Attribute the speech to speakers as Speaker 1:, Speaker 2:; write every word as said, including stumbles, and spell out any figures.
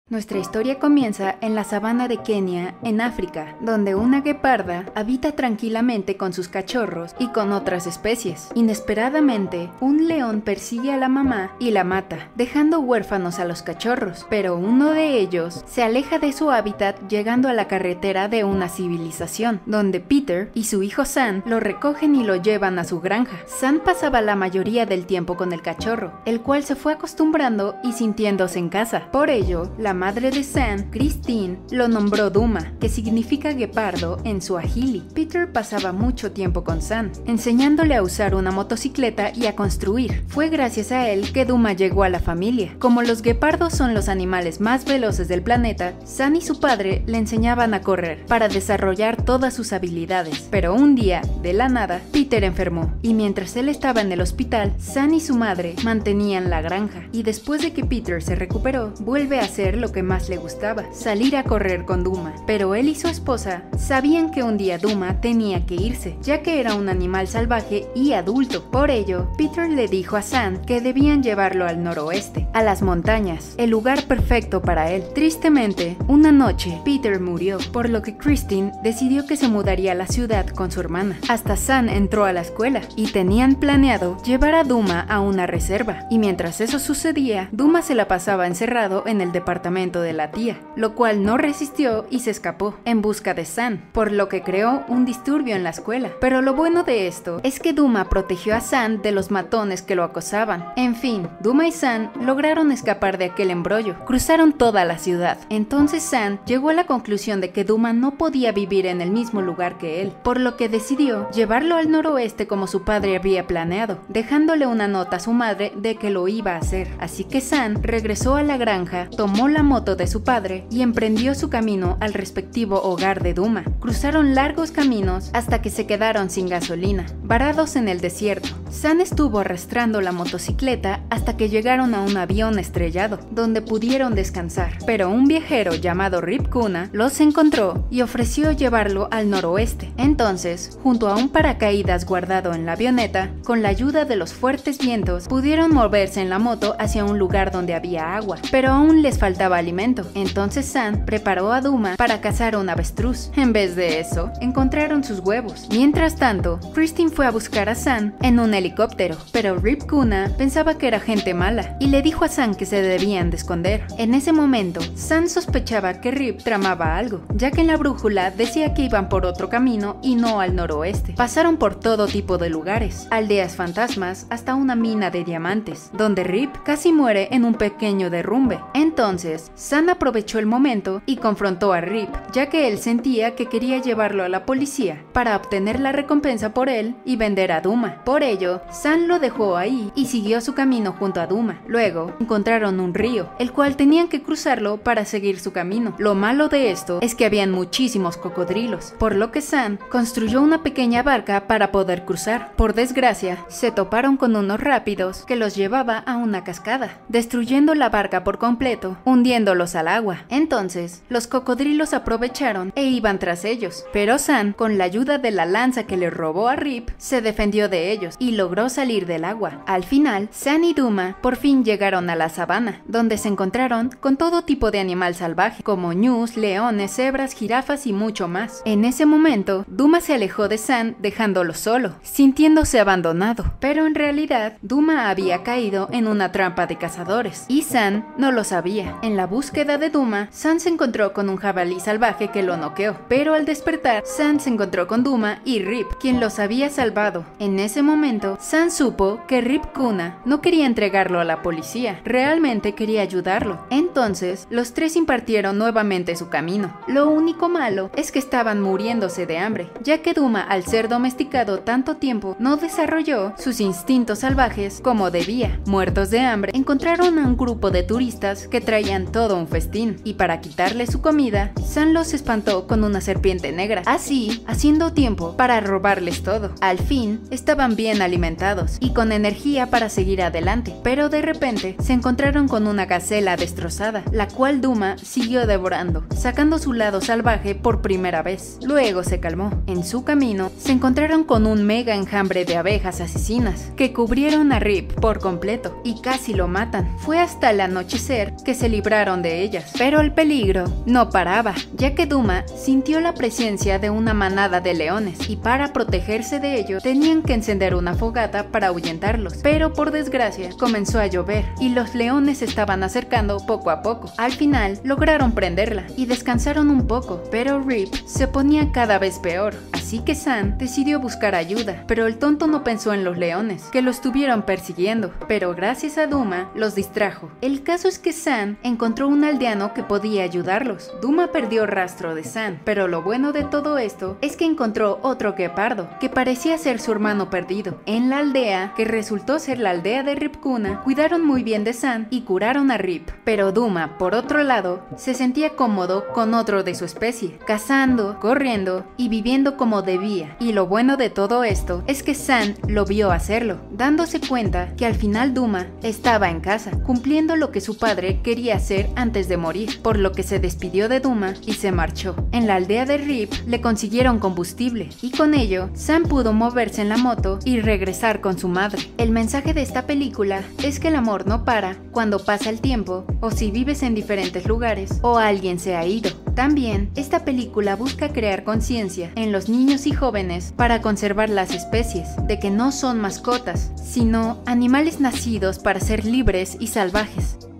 Speaker 1: Nuestra historia comienza en la sabana de Kenia, en África, donde una gueparda habita tranquilamente con sus cachorros y con otras especies. Inesperadamente, un león persigue a la mamá y la mata, dejando huérfanos a los cachorros, pero uno de ellos se aleja de su hábitat llegando a la carretera de una civilización, donde Peter y su hijo Sam lo recogen y lo llevan a su granja. Sam pasaba la mayoría del tiempo con el cachorro, el cual se fue acostumbrando y sintiéndose en casa. Por ello, la madre de Sam, Christine, lo nombró Duma, que significa guepardo en suajili. Peter pasaba mucho tiempo con Sam, enseñándole a usar una motocicleta y a construir. Fue gracias a él que Duma llegó a la familia. Como los guepardos son los animales más veloces del planeta, Sam y su padre le enseñaban a correr para desarrollar todas sus habilidades. Pero un día, de la nada, Peter enfermó, y mientras él estaba en el hospital, Sam y su madre mantenían la granja. Y después de que Peter se recuperó, vuelve a hacer lo que más le gustaba, salir a correr con Duma. Pero él y su esposa sabían que un día Duma tenía que irse, ya que era un animal salvaje y adulto. Por ello, Peter le dijo a Sam que debían llevarlo al noroeste, a las montañas, el lugar perfecto para él. Tristemente, una noche, Peter murió, por lo que Christine decidió que se mudaría a la ciudad con su hermana. Hasta Sam entró a la escuela, y tenían planeado llevar a Duma a una reserva. Y mientras eso sucedía, Duma se la pasaba encerrado en el departamento de la tía, lo cual no resistió y se escapó en busca de Sam, por lo que creó un disturbio en la escuela. Pero lo bueno de esto es que Duma protegió a Sam de los matones que lo acosaban. En fin, Duma y Sam lograron escapar de aquel embrollo, cruzaron toda la ciudad. Entonces Sam llegó a la conclusión de que Duma no podía vivir en el mismo lugar que él, por lo que decidió llevarlo al noroeste como su padre había planeado, dejándole una nota a su madre de que lo iba a hacer. Así que Sam regresó a la granja, tomó la moto de su padre y emprendió su camino al respectivo hogar de Duma. Cruzaron largos caminos hasta que se quedaron sin gasolina, varados en el desierto. Sam estuvo arrastrando la motocicleta hasta que llegaron a un avión estrellado, donde pudieron descansar. Pero un viajero llamado Rip Kuna los encontró y ofreció llevarlo al noroeste. Entonces, junto a un paracaídas guardado en la avioneta, con la ayuda de los fuertes vientos, pudieron moverse en la moto hacia un lugar donde había agua, pero aún les faltaba alimento. Entonces Sam preparó a Duma para cazar un avestruz. En vez de eso, encontraron sus huevos. Mientras tanto, Christine fue a buscar a Sam en un helicóptero, pero Rip Kuna pensaba que era gente mala y le dijo a Sam que se debían de esconder. En ese momento, Sam sospechaba que Rip tramaba algo, ya que en la brújula decía que iban por otro camino y no al noroeste. Pasaron por todo tipo de lugares, aldeas fantasmas hasta una mina de diamantes, donde Rip casi muere en un pequeño derrumbe. Entonces, Sam aprovechó el momento y confrontó a Rip, ya que él sentía que quería llevarlo a la policía para obtener la recompensa por él y vender a Duma. Por ello, Sam lo dejó ahí y siguió su camino junto a Duma. Luego, encontraron un río, el cual tenían que cruzarlo para seguir su camino. Lo malo de esto es que habían muchísimos cocodrilos, por lo que Sam construyó una pequeña barca para poder cruzar. Por desgracia, se toparon con unos rápidos que los llevaba a una cascada, destruyendo la barca por completo, hundiéndolos al agua. Entonces, los cocodrilos aprovecharon e iban tras ellos, pero Sam, con la ayuda de la lanza que le robó a Rip, se defendió de ellos y logró salir del agua. Al final, Sam y Duma por fin llegaron a la sabana, donde se encontraron con todo tipo de animal salvaje, como ñus, leones, cebras, jirafas y mucho más. En ese momento, Duma se alejó de Sam dejándolo solo, sintiéndose abandonado, pero en realidad, Duma había caído en una trampa de cazadores, y Sam no lo sabía. En la búsqueda de Duma, Sam se encontró con un jabalí salvaje que lo noqueó, pero al despertar, Sam se encontró con Duma y Rip, quien los había salvado. En ese momento, Sam supo que Rip Kuna no quería entregarlo a la policía, realmente quería ayudarlo. Entonces, los tres impartieron nuevamente su camino. Lo único malo es que estaban muriéndose de hambre, ya que Duma, al ser domesticado tanto tiempo, no desarrolló sus instintos salvajes como debía. Muertos de hambre, encontraron a un grupo de turistas que traían todo un festín, y para quitarle su comida, Sam los espantó con una serpiente negra, así haciendo tiempo para robarles todo. Al fin, estaban bien alimentados y con energía para seguir adelante, pero de repente se encontraron con una gacela destrozada, la cual Duma siguió devorando, sacando su lado salvaje por primera vez. Luego se calmó. En su camino, se encontraron con un mega enjambre de abejas asesinas, que cubrieron a Rip por completo y casi lo matan. Fue hasta el anochecer que se libraron liberaron de ellas. Pero el peligro no paraba, ya que Duma sintió la presencia de una manada de leones y para protegerse de ello tenían que encender una fogata para ahuyentarlos. Pero por desgracia comenzó a llover y los leones se estaban acercando poco a poco. Al final lograron prenderla y descansaron un poco, pero Rip se ponía cada vez peor. Así que Sam decidió buscar ayuda, pero el tonto no pensó en los leones, que lo estuvieron persiguiendo, pero gracias a Duma los distrajo. El caso es que Sam encontró un aldeano que podía ayudarlos. Duma perdió rastro de Sam, pero lo bueno de todo esto es que encontró otro guepardo, que parecía ser su hermano perdido. En la aldea, que resultó ser la aldea de Ripkuna, cuidaron muy bien de Sam y curaron a Rip. Pero Duma, por otro lado, se sentía cómodo con otro de su especie, cazando, corriendo y viviendo como debía. Y lo bueno de todo esto es que Sam lo vio hacerlo, dándose cuenta que al final Duma estaba en casa, cumpliendo lo que su padre quería hacer antes de morir, por lo que se despidió de Duma y se marchó. En la aldea de Rip le consiguieron combustible y con ello Sam pudo moverse en la moto y regresar con su madre. El mensaje de esta película es que el amor no para cuando pasa el tiempo o si vives en diferentes lugares o alguien se ha ido. También, esta película busca crear conciencia en los niños y jóvenes para conservar las especies, de que no son mascotas, sino animales nacidos para ser libres y salvajes.